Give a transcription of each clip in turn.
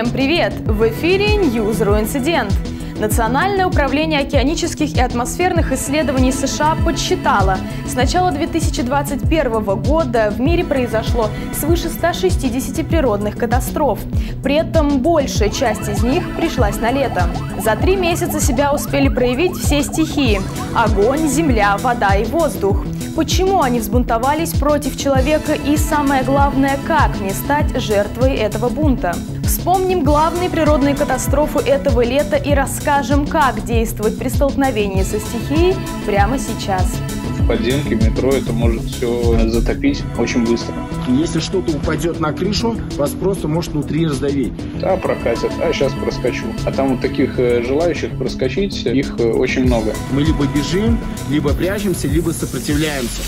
Всем привет! В эфире Ньюс.ру «Инцидент». Национальное управление океанических и атмосферных исследований США подсчитало, с начала 2021 года в мире произошло свыше 160 природных катастроф. При этом большая часть из них пришлась на лето. За 3 месяца себя успели проявить все стихии – огонь, земля, вода и воздух. Почему они взбунтовались против человека и, самое главное, как не стать жертвой этого бунта? Вспомним главные природные катастрофы этого лета и расскажем, как действовать при столкновении со стихией прямо сейчас. В подземке метро это может все затопить очень быстро. Если что-то упадет на крышу, вас просто может внутри раздавить. Да, прокатят, а сейчас проскочу. А там вот таких желающих проскочить, их очень много. Мы либо бежим, либо прячемся, либо сопротивляемся.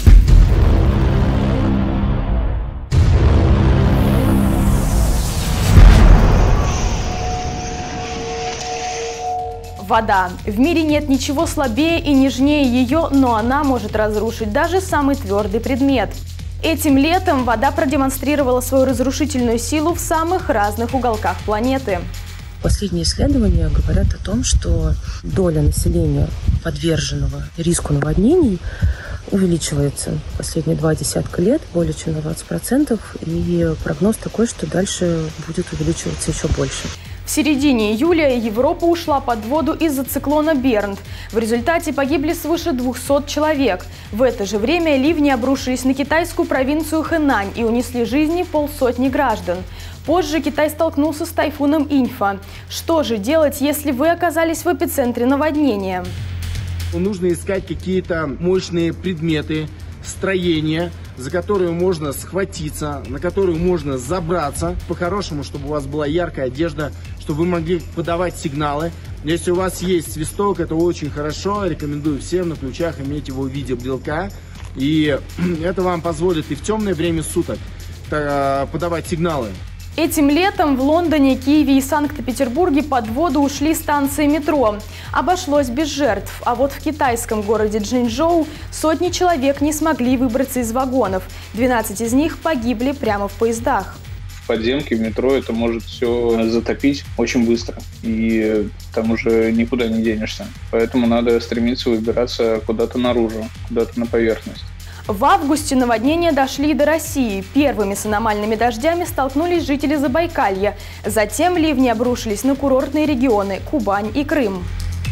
Вода. В мире нет ничего слабее и нежнее ее, но она может разрушить даже самый твердый предмет. Этим летом вода продемонстрировала свою разрушительную силу в самых разных уголках планеты. Последние исследования говорят о том, что доля населения, подверженного риску наводнений, увеличивается последние 2 десятка лет, более чем на 20%, и прогноз такой, что дальше будет увеличиваться еще больше. В середине июля Европа ушла под воду из-за циклона Бернт. В результате погибли свыше 200 человек. В это же время ливни обрушились на китайскую провинцию Хэнань и унесли жизни 500 граждан. Позже Китай столкнулся с тайфуном Иньфа. Что же делать, если вы оказались в эпицентре наводнения? Нужно искать какие-то мощные предметы, строения, за которые можно схватиться, на которые можно забраться. По-хорошему, чтобы у вас была яркая одежда, чтобы вы могли подавать сигналы. Если у вас есть свисток, это очень хорошо. Рекомендую всем на ключах иметь его в виде брелка. И это вам позволит и в темное время суток подавать сигналы. Этим летом в Лондоне, Киеве и Санкт-Петербурге под воду ушли станции метро. Обошлось без жертв. А вот в китайском городе Чжэнчжоу сотни человек не смогли выбраться из вагонов. 12 из них погибли прямо в поездах. В подземке, в метро это может все затопить очень быстро. И там уже никуда не денешься. Поэтому надо стремиться выбираться куда-то наружу, куда-то на поверхность. В августе наводнения дошли до России. Первыми с аномальными дождями столкнулись жители Забайкалья. Затем ливни обрушились на курортные регионы – Кубань и Крым.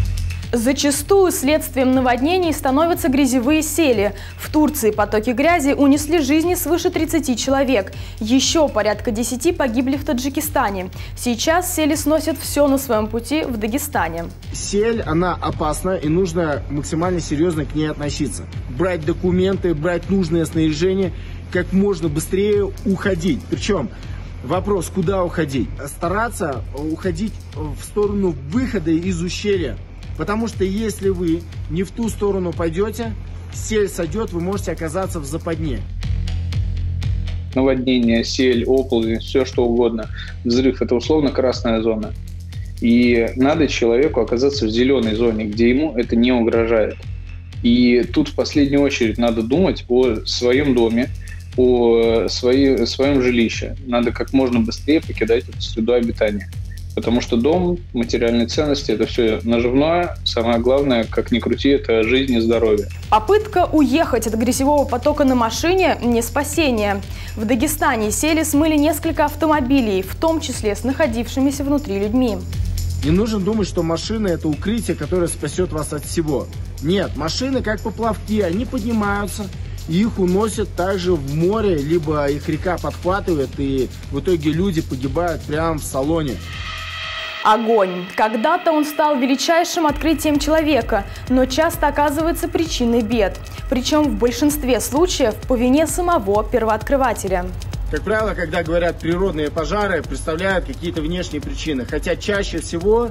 Зачастую следствием наводнений становятся грязевые сели. В Турции потоки грязи унесли жизни свыше 30 человек. Еще порядка 10 погибли в Таджикистане. Сейчас сели сносят все на своем пути в Дагестане. Сель, она опасна, и нужно максимально серьезно к ней относиться. Брать документы, брать нужное снаряжение, как можно быстрее уходить. Причем вопрос, куда уходить? Стараться уходить в сторону выхода из ущелья. Потому что если вы не в ту сторону пойдете, сель сойдет, вы можете оказаться в западне. Наводнение, сель, оползень, все что угодно. Взрыв – это условно красная зона. И надо человеку оказаться в зеленой зоне, где ему это не угрожает. И тут в последнюю очередь надо думать о своем доме, о своем жилище. Надо как можно быстрее покидать эту среду обитания. Потому что дом, материальные ценности – это все наживное. Самое главное, как ни крути, это жизнь и здоровье. Попытка уехать от грязевого потока на машине – не спасение. В Дагестане сели смыли несколько автомобилей, в том числе с находившимися внутри людьми. Не нужно думать, что машина – это укрытие, которое спасет вас от всего. Нет, машины как поплавки, они поднимаются, и их уносят также в море, либо их река подхватывает, и в итоге люди погибают прямо в салоне. Огонь. Когда-то он стал величайшим открытием человека, но часто оказывается причиной бед. Причем в большинстве случаев по вине самого первооткрывателя. Как правило, когда говорят природные пожары, представляют какие-то внешние причины. Хотя чаще всего,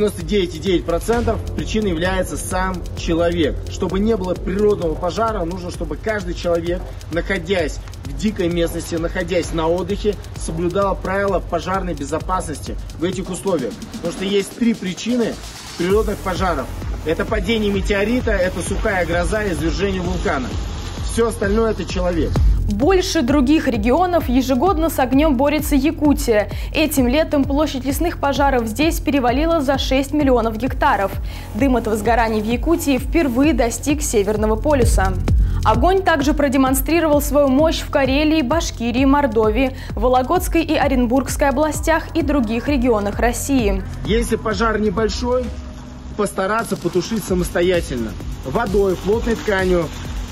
99,9% причиной является сам человек. Чтобы не было природного пожара, нужно, чтобы каждый человек, находясь в дикой местности, находясь на отдыхе, соблюдал правила пожарной безопасности в этих условиях. Потому что есть 3 причины природных пожаров. Это падение метеорита, это сухая гроза и извержение вулкана. Все остальное – это человек. Больше других регионов ежегодно с огнем борется Якутия. Этим летом площадь лесных пожаров здесь перевалила за 6 миллионов гектаров. Дым от возгораний в Якутии впервые достиг Северного полюса. Огонь также продемонстрировал свою мощь в Карелии, Башкирии, Мордовии, Вологодской и Оренбургской областях и других регионах России. Если пожар небольшой, постараться потушить самостоятельно. Водой, плотной тканью,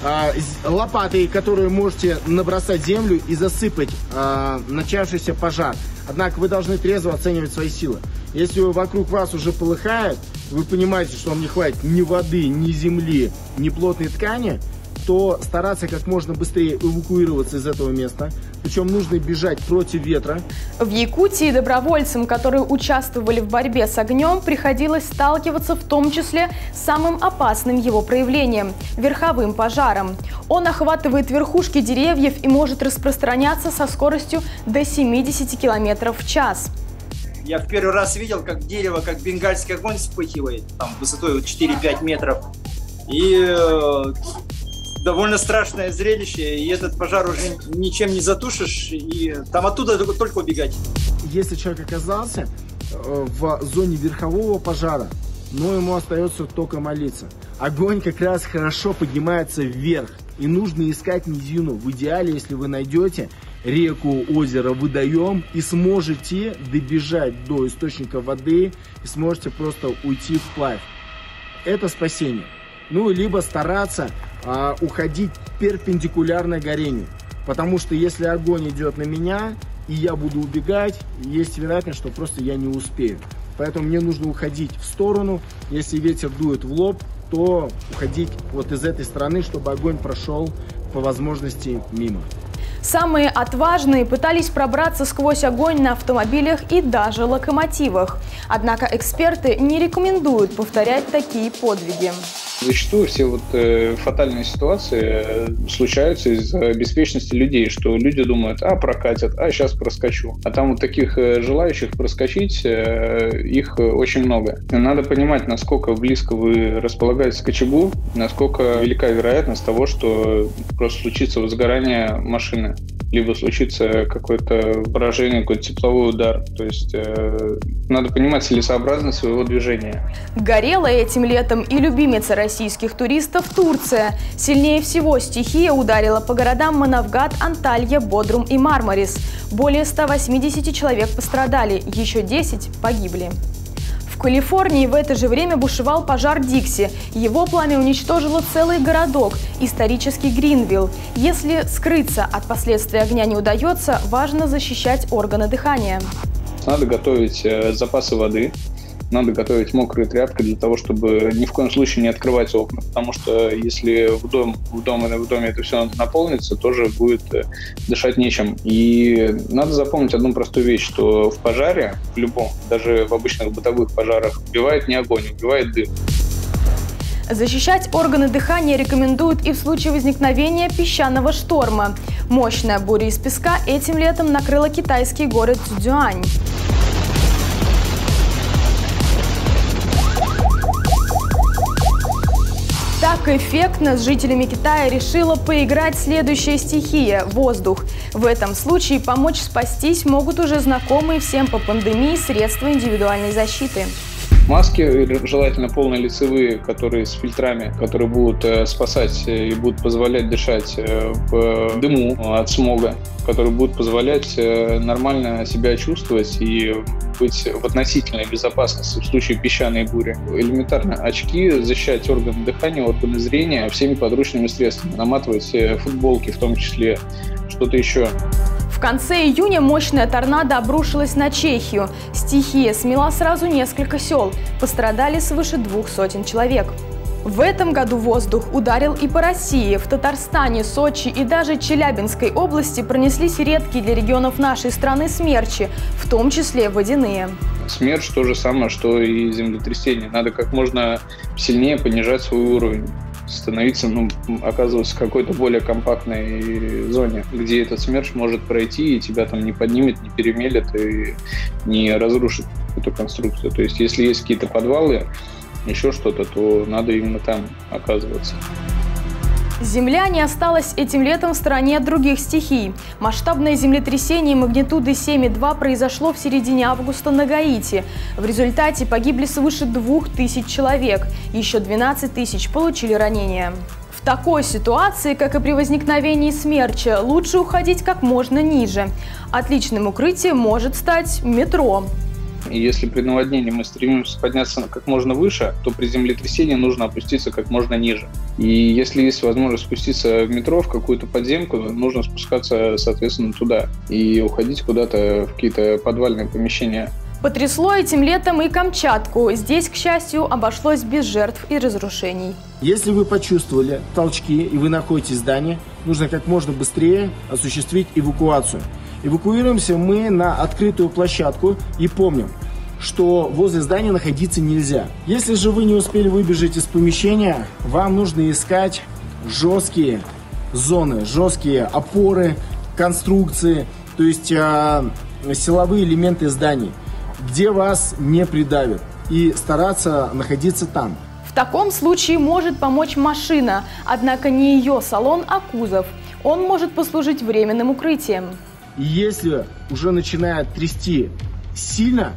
лопатой, которую можете набросать землю и засыпать начавшийся пожар. Однако вы должны трезво оценивать свои силы. Если вокруг вас уже полыхает, вы понимаете, что вам не хватит ни воды, ни земли, ни плотной ткани, то стараться как можно быстрее эвакуироваться из этого места. Причем нужно бежать против ветра. В Якутии добровольцам, которые участвовали в борьбе с огнем, приходилось сталкиваться в том числе с самым опасным его проявлением – верховым пожаром. Он охватывает верхушки деревьев и может распространяться со скоростью до 70 км в час. Я в первый раз видел, как дерево, как бенгальский огонь вспыхивает, там высотой 4-5 метров. И довольно страшное зрелище, и этот пожар уже ничем не затушишь, и там оттуда только убегать. Если человек оказался в зоне верхового пожара, но ему остается только молиться. Огонь как раз хорошо поднимается вверх, и нужно искать низину. В идеале, если вы найдете реку, озеро, водоем и сможете добежать до источника воды, и сможете просто уйти вплавь. Это спасение. Ну, либо стараться уходить перпендикулярно горению. Потому что если огонь идет на меня, и я буду убегать, есть вероятность, что просто я не успею. Поэтому мне нужно уходить в сторону. Если ветер дует в лоб, то уходить вот из этой стороны, чтобы огонь прошел по возможности мимо. Самые отважные пытались пробраться сквозь огонь на автомобилях и даже локомотивах. Однако эксперты не рекомендуют повторять такие подвиги. Зачастую все фатальные ситуации случаются из-за беспечности людей, что люди думают, прокатят, сейчас проскочу. А там таких желающих проскочить, их очень много. Надо понимать, насколько близко вы располагаетесь к очагу, насколько велика вероятность того, что просто случится возгорание машины, либо случится какое-то поражение, какой-то тепловой удар. То есть надо понимать целесообразность своего движения. Горела этим летом и любимица российских туристов Турция. Сильнее всего стихия ударила по городам Манавгат, Анталья, Бодрум и Мармарис. Более 180 человек пострадали, еще 10 погибли. В Калифорнии в это же время бушевал пожар Дикси. Его пламя уничтожило целый городок – исторический Гринвилл. Если скрыться от последствий огня не удается, важно защищать органы дыхания. Надо готовить запасы воды. Надо готовить мокрые тряпки для того, чтобы ни в коем случае не открывать окна, потому что если в доме это все наполнится, тоже будет дышать нечем. И надо запомнить одну простую вещь, что в пожаре, в любом, даже в обычных бытовых пожарах, убивает не огонь, убивает дым. Защищать органы дыхания рекомендуют и в случае возникновения песчаного шторма. Мощная буря из песка этим летом накрыла китайский город Цзюань. Так эффектно с жителями Китая решила поиграть следующая стихия – воздух. В этом случае помочь спастись могут уже знакомые всем по пандемии средства индивидуальной защиты. Маски, желательно полнолицевые, которые с фильтрами, которые будут спасать и будут позволять дышать в дыму от смога, которые будут позволять нормально себя чувствовать и быть в относительной безопасности в случае песчаной бури. Элементарно очки, защищать органы дыхания, органы зрения всеми подручными средствами, наматывать футболки в том числе, что-то еще. В конце июня мощная торнадо обрушилась на Чехию. Стихия смела сразу несколько сел. Пострадали свыше 200 человек. В этом году воздух ударил и по России. В Татарстане, Сочи и даже Челябинской области пронеслись редкие для регионов нашей страны смерчи, в том числе водяные. Смерч то же самое, что и землетрясение. Надо как можно сильнее понижать свой уровень. Становиться, оказываться в какой-то более компактной зоне, где этот смерч может пройти и тебя там не поднимет, не перемелет и не разрушит эту конструкцию. То есть, если есть какие-то подвалы, еще что-то, то надо именно там оказываться. Земля не осталась этим летом в стороне от других стихий. Масштабное землетрясение магнитуды 7,2 произошло в середине августа на Гаити. В результате погибли свыше 2000 человек. Еще 12 тысяч получили ранения. В такой ситуации, как и при возникновении смерча, лучше уходить как можно ниже. Отличным укрытием может стать метро. И если при наводнении мы стремимся подняться как можно выше, то при землетрясении нужно опуститься как можно ниже. И если есть возможность спуститься в метро, в какую-то подземку, нужно спускаться, соответственно, туда и уходить куда-то в какие-то подвальные помещения. Потрясло этим летом и Камчатку. Здесь, к счастью, обошлось без жертв и разрушений. Если вы почувствовали толчки и вы находитесь в здании, нужно как можно быстрее осуществить эвакуацию. Эвакуируемся мы на открытую площадку и помним, что возле здания находиться нельзя. Если же вы не успели выбежать из помещения, вам нужно искать жесткие зоны, жесткие опоры, конструкции, то есть силовые элементы зданий, где вас не придавят, и стараться находиться там. В таком случае может помочь машина, однако не ее салон, а кузов. Он может послужить временным укрытием. И если уже начинает трясти сильно,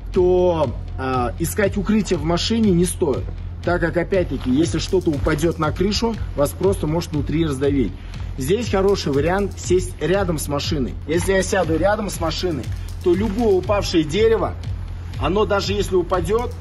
то искать укрытие в машине не стоит. Так как, опять-таки, если что-то упадет на крышу, вас просто может внутри раздавить. Здесь хороший вариант сесть рядом с машиной. Если я сяду рядом с машиной, то любое упавшее дерево, оно даже если упадет,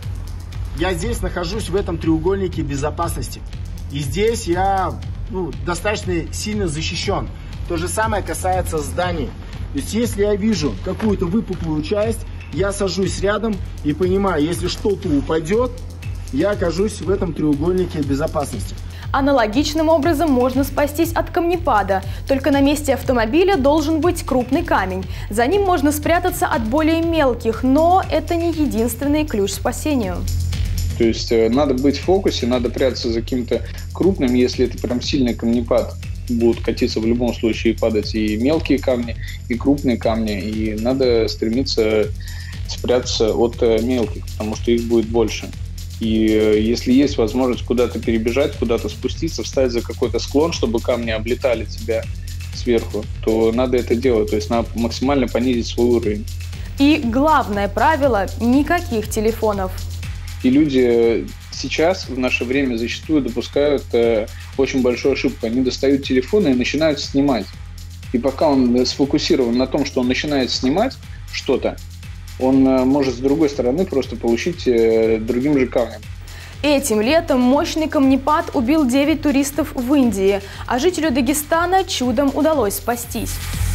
я здесь нахожусь в этом треугольнике безопасности. И здесь я достаточно сильно защищен. То же самое касается зданий. То есть, если я вижу какую-то выпуклую часть, я сажусь рядом и понимаю, если что-то упадет, я окажусь в этом треугольнике безопасности. Аналогичным образом можно спастись от камнепада. Только на месте автомобиля должен быть крупный камень. За ним можно спрятаться от более мелких, но это не единственный ключ к спасению. То есть надо быть в фокусе, надо прятаться за каким-то крупным, если это прям сильный камнепад. Будут катиться в любом случае и падать и мелкие камни, и крупные камни. И надо стремиться спрятаться от мелких, потому что их будет больше. И если есть возможность куда-то перебежать, куда-то спуститься, встать за какой-то склон, чтобы камни облетали тебя сверху, то надо это делать. То есть надо максимально понизить свой уровень. И главное правило – никаких телефонов. И люди сейчас, в наше время, зачастую допускают очень большую ошибку. Они достают телефоны и начинают снимать. И пока он сфокусирован на том, что он начинает снимать что-то, он может с другой стороны просто получить другим же камнем. Этим летом мощный камнепад убил 9 туристов в Индии, а жителю Дагестана чудом удалось спастись.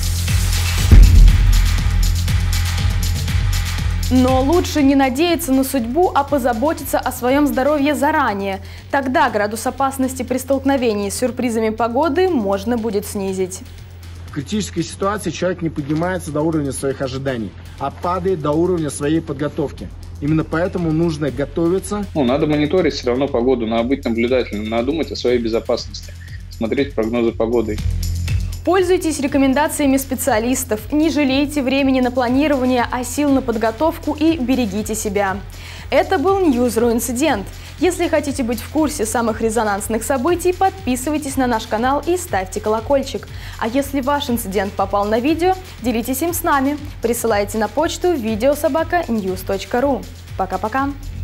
Но лучше не надеяться на судьбу, а позаботиться о своем здоровье заранее. Тогда градус опасности при столкновении с сюрпризами погоды можно будет снизить. В критической ситуации человек не поднимается до уровня своих ожиданий, а падает до уровня своей подготовки. Именно поэтому нужно готовиться. Надо мониторить все равно погоду, надо быть наблюдательным, надо думать о своей безопасности, смотреть прогнозы погоды. Пользуйтесь рекомендациями специалистов, не жалейте времени на планирование, а сил на подготовку и берегите себя. Это был News.ru Инцидент. Если хотите быть в курсе самых резонансных событий, подписывайтесь на наш канал и ставьте колокольчик. А если ваш инцидент попал на видео, делитесь им с нами. Присылайте на почту videosobaka.news.ru. Пока-пока!